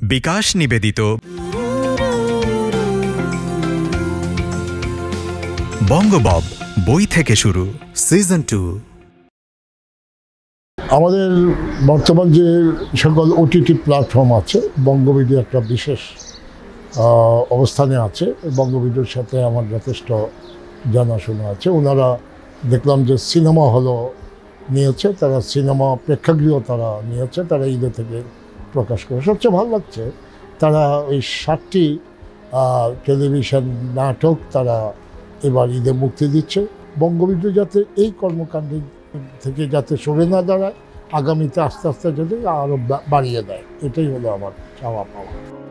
বিকাশ নিবেদিত বঙ্গবব বই থেকে শুরু সিজন 2। আমাদের বর্তমান যে সকল ওটিটি প্ল্যাটফর্ম আছে, বঙ্গবিডি একটা বিশেষ অবস্থানে আছে। বঙ্গবিডির সাথে আমার যথেষ্ট জানাশোনা আছে। ওনারা দেখলাম যে সিনেমা হলও নিয়েছে, তারা সিনেমা প্রেক্ষাগৃহ তারা নিয়েছে, তারা ঈদে থেকে প্রকাশ করে। সবচেয়ে ভালো লাগছে তারা ওই 7টি টেলিভিশন নাটক তারা এবার ঈদে মুক্তি দিচ্ছে। বঙ্গবিডি যাতে এই কর্মকাণ্ড থেকে যাতে সরে না দাঁড়ায়, আগামীতে আস্তে আস্তে যদি আরও বাড়িয়ে দেয়, এটাই হলো আমার চাওয়া পাওয়া।